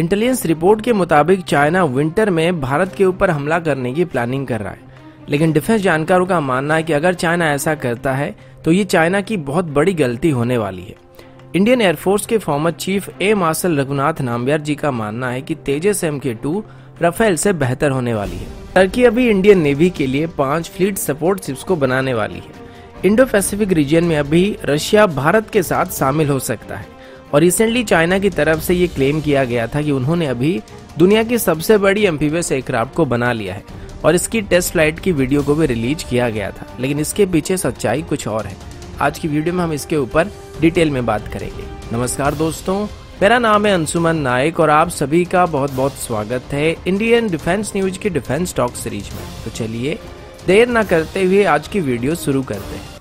Intelligence report के मुताबिक China winter में भारत के ऊपर हमला करने की प्लानिंग कर रहा है, लेकिन डिफेंस जानकारों का मानना है कि अगर चाइना ऐसा करता है तो ये चाइना की बहुत बड़ी गलती होने वाली है। इंडियन एयरफोर्स के former chief air marshal Raghunath Nambiar ji का मानना है कि तेजस MK2 राफेल से बेहतर होने वाली है। टर्की अभी इंडियन नेवी के लिए 5 फ्लीट सपोर्ट शिप्स को बनाने वाली है। इंडो पैसिफिक रीजन में अभी रशिया भारत के साथ शामिल हो सकता है और रिसेंटली चाइना की तरफ से ये क्लेम किया गया था कि उन्होंने अभी दुनिया की सबसे बड़ी एम्फीबियस एयरक्राफ्ट को बना लिया है और इसकी टेस्ट फ्लाइट की वीडियो को भी रिलीज किया गया था, लेकिन इसके पीछे सच्चाई कुछ और है। आज की वीडियो में हम इसके ऊपर डिटेल में बात करेंगे। नमस्कार दोस्तों, मेरा नाम है अंशुमन नायक और आप सभी का बहुत बहुत स्वागत है इंडियन डिफेंस न्यूज की डिफेंस टॉक सीरीज में। तो चलिए देर न करते हुए आज की वीडियो शुरू करते हैं।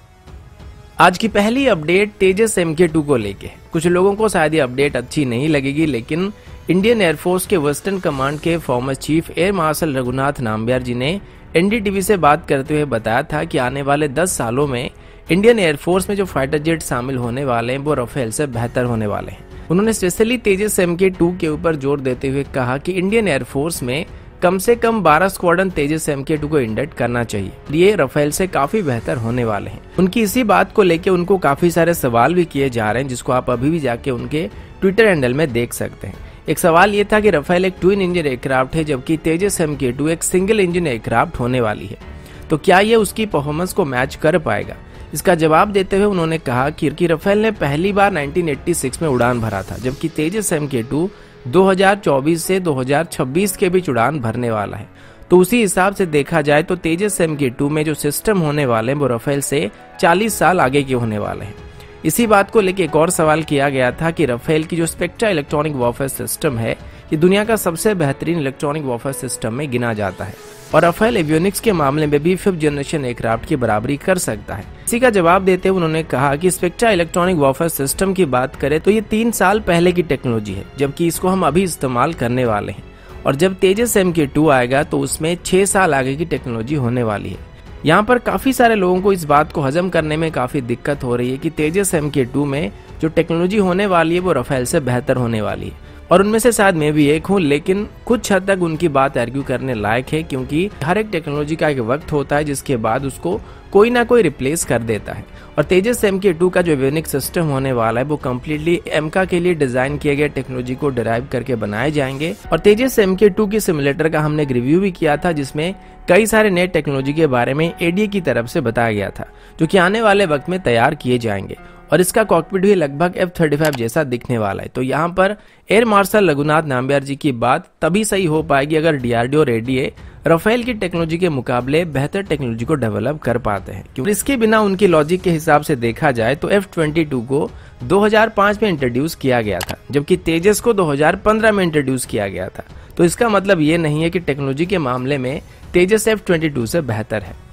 आज की पहली अपडेट तेजस MK2 को लेके। कुछ लोगों को शायद ये अपडेट अच्छी नहीं लगेगी, लेकिन इंडियन एयरफोर्स के वेस्टर्न कमांड के former chief air marshal Raghunath Nambiar ji ने NDTV से बात करते हुए बताया था कि आने वाले 10 सालों में इंडियन एयरफोर्स में जो फाइटर जेट शामिल होने वाले हैं वो राफेल से बेहतर होने वाले हैं। उन्होंने स्पेशली तेजस MK2 के ऊपर जोर देते हुए कहा कि इंडियन एयरफोर्स में कम से कम 12 स्क्वाड्रन तेजस MK2 को इंडक्ट करना चाहिए। ये राफेल से काफी बेहतर होने वाले हैं। उनकी इसी बात को लेकर उनको काफी सारे सवाल भी किए जा रहे हैं, जिसको आप अभी भी जाके उनके ट्विटर हैंडल में देख सकते हैं। एक सवाल ये था कि राफेल एक ट्विन इंजन एयरक्राफ्ट है, जबकि तेजस MK2 एक सिंगल इंजन एयरक्राफ्ट होने वाली है, तो क्या ये उसकी परफॉर्मेंस को मैच कर पाएगा? इसका जवाब देते हुए उन्होंने कहा कि राफेल ने पहली बार 1986 में उड़ान भरा था, जबकि तेजस MK2 2024 से 2026 के बीच उड़ान भरने वाला है। तो उसी हिसाब से देखा जाए तो तेजस MK2 में जो सिस्टम होने वाले हैं वो राफेल से 40 साल आगे के होने वाले हैं। इसी बात को लेकर एक और सवाल किया गया था कि राफेल की जो स्पेक्ट्रा इलेक्ट्रॉनिक वॉरफेयर सिस्टम है, ये दुनिया का सबसे बेहतरीन इलेक्ट्रॉनिक वॉरफेयर सिस्टम में गिना जाता है और राफेल एवियोनिक्स के मामले में भी 5th जनरेशन एयरक्राफ्ट की बराबरी कर सकता है। इसी का जवाब देते हुए उन्होंने कहा कि स्पेक्ट्रा इलेक्ट्रॉनिक वॉरफेयर सिस्टम की बात करें तो ये 3 साल पहले की टेक्नोलॉजी है, जबकि इसको हम अभी इस्तेमाल करने वाले हैं, और जब तेजस MK2 आएगा तो उसमें 6 साल आगे की टेक्नोलॉजी होने वाली है। यहाँ पर काफी सारे लोगों को इस बात को हजम करने में काफी दिक्कत हो रही है कि तेजस MK2 में जो टेक्नोलॉजी होने वाली है वो राफेल से बेहतर होने वाली है, और उनमें से शायद मैं भी एक हूँ, लेकिन कुछ हद तक उनकी बात आर्ग्यू करने लायक है, क्योंकि हर एक टेक्नोलॉजी का एक वक्त होता है जिसके बाद उसको कोई ना कोई रिप्लेस कर देता है। और तेजस MK2 का जो एवियोनिक सिस्टम होने वाला है वो कम्प्लीटली एमका के लिए डिजाइन किए गए टेक्नोलॉजी को डिराइव करके बनाए जाएंगे। और तेजस MK2 की सिमुलेटर का हमने एक रिव्यू भी किया था, जिसमें कई सारे नए टेक्नोलॉजी के बारे में ADA की तरफ से बताया गया था, जो कि आने वाले वक्त में तैयार किए जाएंगे, और इसका कॉकपिट भी लगभग F-35 जैसा दिखने वाला है। तो यहाँ पर एयर मार्शल रघुनाथ नाम्बियार जी की बात तभी सही हो पाएगी अगर DRDO और ADA राफेल की टेक्नोलॉजी के मुकाबले बेहतर टेक्नोलॉजी को डेवलप कर पाते हैं, क्योंकि इसके बिना उनकी लॉजिक के हिसाब से देखा जाए तो F-22 को 2005 में इंट्रोड्यूस किया गया था, जबकि तेजस को 2015 में इंट्रोड्यूस किया गया था। तो इसका मतलब ये नहीं है कि टेक्नोलॉजी के मामले में तेजस F-22 से बेहतर है।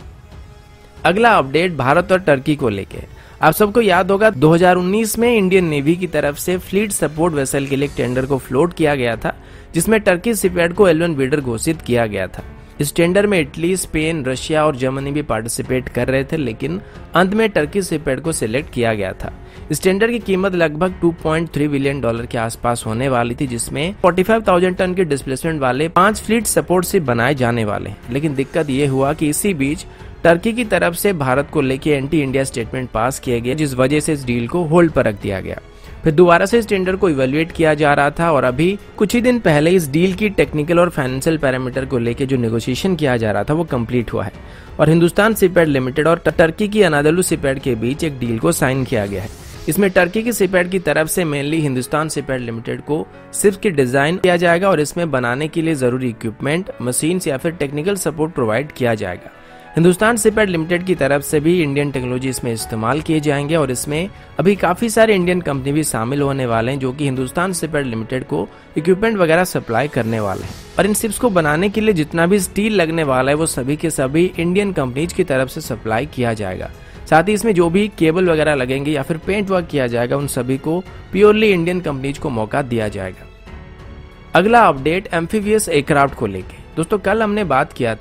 अगला अपडेट भारत और टर्की को लेके। आप सबको याद होगा 2019 में इंडियन नेवी की तरफ से फ्लीट सपोर्ट वेसल के लिए एक टेंडर को फ्लोट किया गया था, जिसमें टर्की शिपयार्ड को L1 बिल्डर घोषित किया गया था। इस टेंडर में इटली, स्पेन, रशिया और जर्मनी भी पार्टिसिपेट कर रहे थे, लेकिन अंत में टर्की शिपयार्ड को सिलेक्ट किया गया था। इस टेंडर की कीमत लगभग $2.3 बिलियन के आसपास होने वाली थी, जिसमें 45,000 टन के डिस्प्लेसमेंट वाले 5 फ्लीट सपोर्ट शिप बनाए जाने वाले। लेकिन दिक्कत ये हुआ कि इसी बीच टर्की की तरफ से भारत को लेकर एंटी इंडिया स्टेटमेंट पास किए गए, जिस वजह से इस डील को होल्ड पर रख दिया गया। फिर दोबारा से इस टेंडर को इवेल्युएट किया जा रहा था, और अभी कुछ ही दिन पहले इस डील की टेक्निकल और फाइनेंशियल पैरामीटर को लेकर जो नेगोशिएशन किया जा रहा था वो कंप्लीट हुआ है, और हिंदुस्तान शिपयार्ड लिमिटेड और टर्की की अनादोलु शिपयार्ड के बीच एक डील को साइन किया गया है। इसमें टर्की की शिपयार्ड की तरफ से मेनली हिंदुस्तान शिपयार्ड लिमिटेड को शिप्स की डिजाइन किया जाएगा, और इसमें बनाने के लिए जरूरी इक्विपमेंट, मशीन्स या फिर टेक्निकल सपोर्ट प्रोवाइड किया जाएगा। हिंदुस्तान शिपयार्ड लिमिटेड की तरफ से भी इंडियन टेक्नोलॉजी इसमें इस्तेमाल किए जाएंगे, और इसमें अभी काफी सारे इंडियन कंपनी भी शामिल होने वाले हैं, जो कि हिंदुस्तान शिपयार्ड लिमिटेड को इक्विपमेंट वगैरह सप्लाई करने वाले हैं। और इन शिप्स को बनाने के लिए जितना भी स्टील लगने वाला है वो सभी के सभी इंडियन कंपनीज की तरफ से सप्लाई किया जाएगा। साथ ही इसमें जो भी केबल वगैरह लगेंगे या फिर पेंट वर्क किया जाएगा, उन सभी को प्योरली इंडियन कंपनीज को मौका दिया जाएगा। अगला अपडेट एम्फीबियस एयरक्राफ्ट को लेके। दोस्तों, कल हमने बात किया था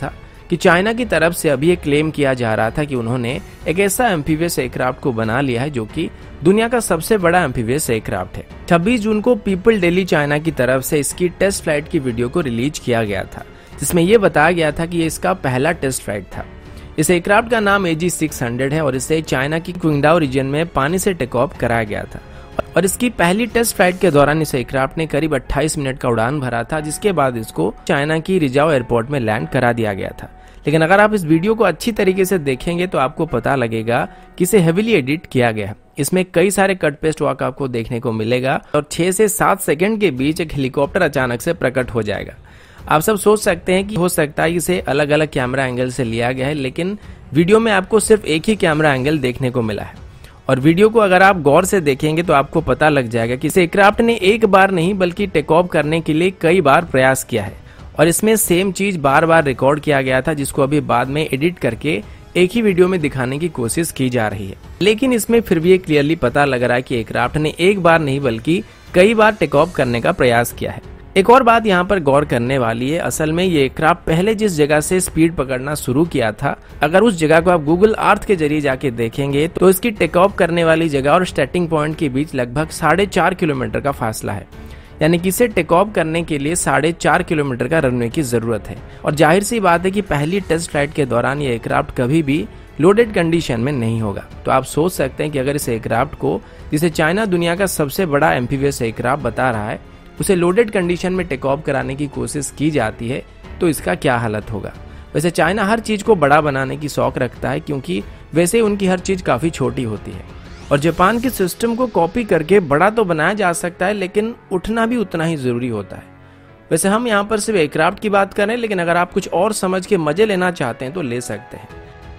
कि चाइना की तरफ से अभी ये क्लेम किया जा रहा था कि उन्होंने एक ऐसा एम्फीबियस एयरक्राफ्ट को बना लिया है जो कि दुनिया का सबसे बड़ा एम्फीबियस एयरक्राफ्ट है। 26 जून को पीपल डेली चाइना की तरफ से इसकी टेस्ट फ्लाइट की वीडियो को रिलीज किया गया था, जिसमें यह बताया गया था कि ये इसका पहला टेस्ट फ्लाइट था। इस एयरक्राफ्ट का नाम AG-600 है और इसे चाइना की क्विंगडाओ रीजन में पानी से टेक ऑफ कराया गया था और इसकी पहली टेस्ट फ्लाइट के दौरान इस एयरक्राफ्ट ने करीब 28 मिनट का उड़ान भरा था, जिसके बाद इसको चाइना की रिजाओ एयरपोर्ट में लैंड करा दिया गया था। लेकिन अगर आप इस वीडियो को अच्छी तरीके से देखेंगे तो आपको पता लगेगा कि इसे हेवीली एडिट किया गया है। इसमें कई सारे कट पेस्ट वॉक आपको देखने को मिलेगा और 6 से 7 सेकंड के बीच एक हेलीकॉप्टर अचानक से प्रकट हो जाएगा। आप सब सोच सकते हैं कि हो सकता है इसे अलग अलग कैमरा एंगल से लिया गया है, लेकिन वीडियो में आपको सिर्फ एक ही कैमरा एंगल देखने को मिला है। और वीडियो को अगर आप गौर से देखेंगे तो आपको पता लग जाएगा कि इस एयरक्राफ्ट ने एक बार नहीं बल्कि टेक ऑफ करने के लिए कई बार प्रयास किया है और इसमें सेम चीज बार बार रिकॉर्ड किया गया था, जिसको अभी बाद में एडिट करके एक ही वीडियो में दिखाने की कोशिश की जा रही है। लेकिन इसमें फिर भी ये क्लियरली पता लग रहा है कि एयरक्राफ्ट ने एक बार नहीं बल्कि कई बार टेक ऑफ करने का प्रयास किया है। एक और बात यहाँ पर गौर करने वाली है, असल में ये एयरक्राफ्ट पहले जिस जगह से स्पीड पकड़ना शुरू किया था, अगर उस जगह को आप गूगल अर्थ के जरिए जाके देखेंगे तो इसकी टेक ऑफ करने वाली जगह और स्टार्टिंग पॉइंट के बीच लगभग 4.5 किलोमीटर का फासला है। यानी कि इसे टेक ऑफ करने के लिए 4.5 किलोमीटर का रनवे की जरूरत है। और जाहिर सी बात है कि पहली टेस्ट फ्लाइट के दौरान ये एयरक्राफ्ट कभी भी लोडेड कंडीशन में नहीं होगा। तो आप सोच सकते हैं कि अगर इस एयरक्राफ्ट को, जिसे चाइना दुनिया का सबसे बड़ा एम्फीबियस एयरक्राफ्ट बता रहा है, उसे लोडेड कंडीशन में टेक ऑफ कराने की कोशिश की जाती है तो इसका क्या हालत होगा। वैसे चाइना हर चीज को बड़ा बनाने की शौक रखता है, क्योंकि वैसे उनकी हर चीज काफी छोटी होती है और जापान के सिस्टम को कॉपी करके बड़ा तो बनाया जा सकता है, लेकिन उठना भी उतना ही जरूरी होता है। वैसे हम यहाँ पर सिर्फ एयरक्राफ्ट की बात करें, लेकिन अगर आप कुछ और समझ के मजे लेना चाहते हैं तो ले सकते हैं।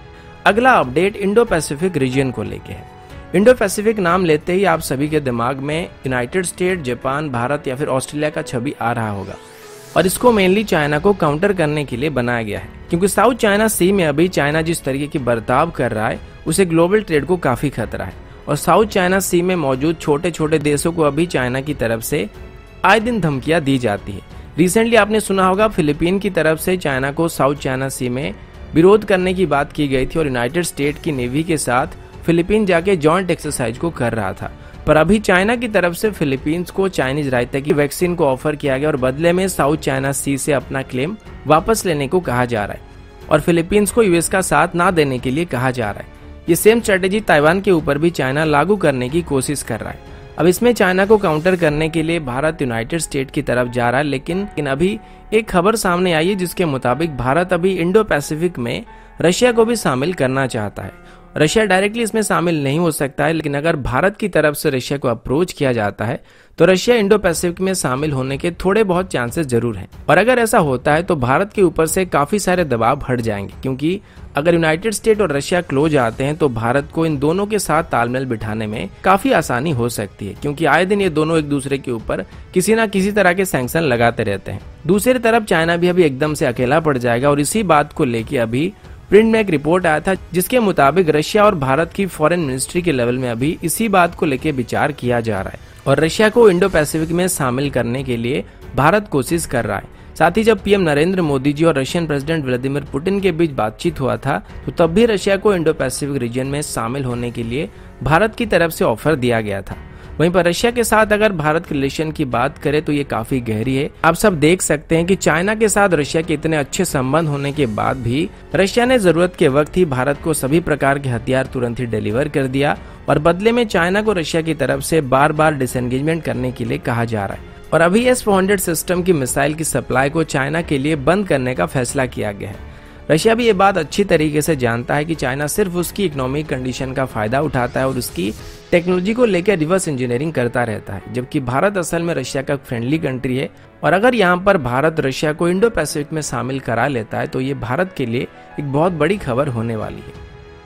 अगला अपडेट इंडो पैसिफिक रीजन को लेके है। इंडो पैसिफिक नाम लेते ही आप सभी के दिमाग में यूनाइटेड स्टेट, जापान, भारत या फिर ऑस्ट्रेलिया का छवि आ रहा होगा और इसको मेनली चाइना को काउंटर करने के लिए बनाया गया है, क्योंकि साउथ चाइना सी में अभी चाइना जिस तरीके की बर्ताव कर रहा है उसे ग्लोबल ट्रेड को काफी खतरा है और साउथ चाइना सी में मौजूद छोटे छोटे देशों को अभी चाइना की तरफ से आए दिन धमकियां दी जाती है। रिसेंटली आपने सुना होगा फिलीपीन की तरफ से चाइना को साउथ चाइना सी में विरोध करने की बात की गई थी और यूनाइटेड स्टेट की नेवी के साथ फिलीपीन जाके जॉइंट एक्सरसाइज को कर रहा था। पर अभी चाइना की तरफ से फिलीपींस को चाइनीज रायता की वैक्सीन को ऑफर किया गया और बदले में साउथ चाइना सी से अपना क्लेम वापस लेने को कहा जा रहा है और फिलीपींस को यूएस का साथ ना देने के लिए कहा जा रहा है। ये सेम स्ट्रेटेजी ताइवान के ऊपर भी चाइना लागू करने की कोशिश कर रहा है। अब इसमें चाइना को काउंटर करने के लिए भारत यूनाइटेड स्टेट की तरफ जा रहा है, लेकिन अभी एक खबर सामने आई है जिसके मुताबिक भारत अभी इंडो पैसिफिक में रशिया को भी शामिल करना चाहता है। रशिया डायरेक्टली इसमें शामिल नहीं हो सकता है, लेकिन अगर भारत की तरफ से रशिया को अप्रोच किया जाता है तो रशिया इंडो पैसिफिक में शामिल होने के थोड़े बहुत चांसेस जरूर हैं। और अगर ऐसा होता है तो भारत के ऊपर से काफी सारे दबाव हट जाएंगे, क्योंकि अगर यूनाइटेड स्टेट और रशिया क्लोज आते हैं तो भारत को इन दोनों के साथ तालमेल बिठाने में काफी आसानी हो सकती है, क्योंकि आए दिन ये दोनों एक दूसरे के ऊपर किसी न किसी तरह के सैंक्शन लगाते रहते हैं। दूसरी तरफ चाइना भी अभी एकदम से अकेला पड़ जाएगा और इसी बात को लेके अभी प्रिंट में एक रिपोर्ट आया था जिसके मुताबिक रशिया और भारत की फॉरेन मिनिस्ट्री के लेवल में अभी इसी बात को लेकर विचार किया जा रहा है और रशिया को इंडो पैसिफिक में शामिल करने के लिए भारत कोशिश कर रहा है। साथ ही जब पीएम नरेंद्र मोदी जी और रशियन प्रेसिडेंट व्लादिमीर पुतिन के बीच बातचीत हुआ था तो तब भी रशिया को इंडो पैसिफिक रीजन में शामिल होने के लिए भारत की तरफ से ऑफर दिया गया था। वहीं पर रशिया के साथ अगर भारत के रिलेशन की बात करें तो ये काफी गहरी है। आप सब देख सकते हैं कि चाइना के साथ रशिया के इतने अच्छे संबंध होने के बाद भी रशिया ने जरूरत के वक्त ही भारत को सभी प्रकार के हथियार तुरंत ही डिलीवर कर दिया और बदले में चाइना को रशिया की तरफ से बार बार डिसएंगेजमेंट करने के लिए कहा जा रहा है। और अभी S-400 सिस्टम की मिसाइल की सप्लाई को चाइना के लिए बंद करने का फैसला किया गया है। रशिया भी ये बात अच्छी तरीके से जानता है कि चाइना सिर्फ उसकी इकोनॉमिक कंडीशन का फायदा उठाता है और उसकी टेक्नोलॉजी को लेकर रिवर्स इंजीनियरिंग करता रहता है, जबकि भारत असल में रशिया का फ्रेंडली कंट्री है और अगर यहाँ पर भारत रशिया को इंडो पैसिफिक में शामिल करा लेता है तो ये भारत के लिए एक बहुत बड़ी खबर होने वाली है।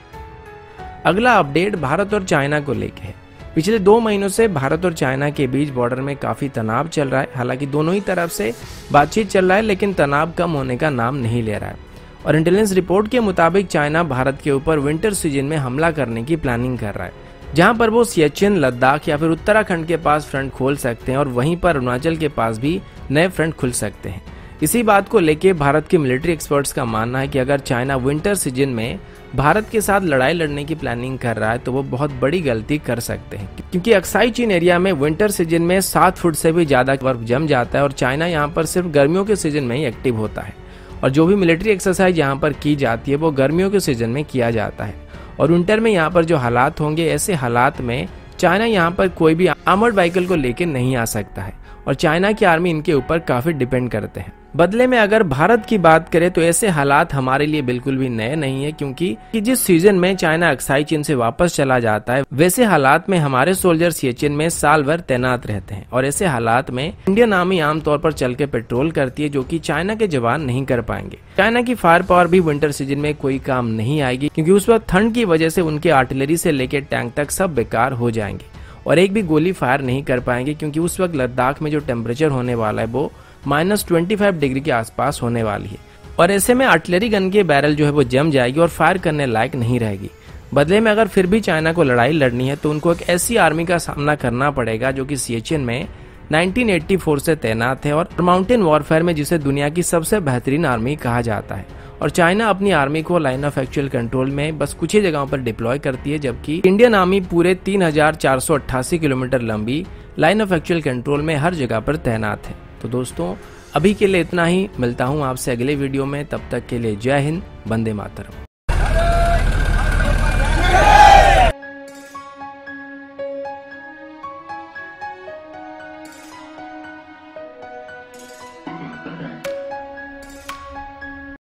अगला अपडेट भारत और चाइना को लेकर है। पिछले 2 महीनों से भारत और चाइना के बीच बॉर्डर में काफी तनाव चल रहा है। हालांकि दोनों ही तरफ से बातचीत चल रहा है, लेकिन तनाव कम होने का नाम नहीं ले रहा है और इंटेलिजेंस रिपोर्ट के मुताबिक चाइना भारत के ऊपर विंटर सीजन में हमला करने की प्लानिंग कर रहा है, जहां पर वो सियाचिन, लद्दाख या फिर उत्तराखंड के पास फ्रंट खोल सकते हैं और वहीं पर अरुणाचल के पास भी नए फ्रंट खुल सकते हैं। इसी बात को लेके भारत के मिलिट्री एक्सपर्ट्स का मानना है कि अगर चाइना विंटर सीजन में भारत के साथ लड़ाई लड़ने की प्लानिंग कर रहा है तो वो बहुत बड़ी गलती कर सकते हैं, क्योंकि अक्साई चीन एरिया में विंटर सीजन में 7 फुट से भी ज्यादा बर्फ जम जाता है और चाइना यहाँ पर सिर्फ गर्मियों के सीजन में ही एक्टिव होता है और जो भी मिलिट्री एक्सरसाइज यहाँ पर की जाती है वो गर्मियों के सीजन में किया जाता है। और विंटर में यहाँ पर जो हालात होंगे, ऐसे हालात में चाइना यहाँ पर कोई भी आर्मर्ड व्हीकल को लेकर नहीं आ सकता है और चाइना की आर्मी इनके ऊपर काफी डिपेंड करते हैं। बदले में अगर भारत की बात करें तो ऐसे हालात हमारे लिए बिल्कुल भी नए नहीं है, क्योंकि जिस सीजन में चाइना अक्साई चीन से वापस चला जाता है वैसे हालात में हमारे सोल्जर सियाचिन में साल भर तैनात रहते हैं और ऐसे हालात में इंडियन आर्मी आमतौर पर चल के पेट्रोल करती है, जो कि चाइना के जवान नहीं कर पाएंगे। चाइना की फायर पावर भी विंटर सीजन में कोई काम नहीं आएगी, क्योंकि उस वक्त ठंड की वजह से उनके आर्टिलरी से लेकर टैंक तक सब बेकार हो जाएंगे और एक भी गोली फायर नहीं कर पाएंगे, क्योंकि उस वक्त लद्दाख में जो टेम्परेचर होने वाला है वो -25 डिग्री के आसपास होने वाली है और ऐसे में आर्टिलरी गन के बैरल जो है वो जम जाएगी और फायर करने लायक नहीं रहेगी। बदले में अगर फिर भी चाइना को लड़ाई लड़नी है तो उनको एक ऐसी आर्मी का सामना करना पड़ेगा जो कि सियाचिन में 1984 से तैनात है और माउंटेन वॉरफेयर में जिसे दुनिया की सबसे बेहतरीन आर्मी कहा जाता है। और चाइना अपनी आर्मी को लाइन ऑफ एक्चुअल कंट्रोल में बस कुछ ही जगहों पर डिप्लॉय करती है, जबकि इंडियन आर्मी पूरे 3488 किलोमीटर लंबी लाइन ऑफ एक्चुअल कंट्रोल में हर जगह पर तैनात है। तो दोस्तों अभी के लिए इतना ही, मिलता हूँ आपसे अगले वीडियो में, तब तक के लिए जय हिंद, वंदे मातरम।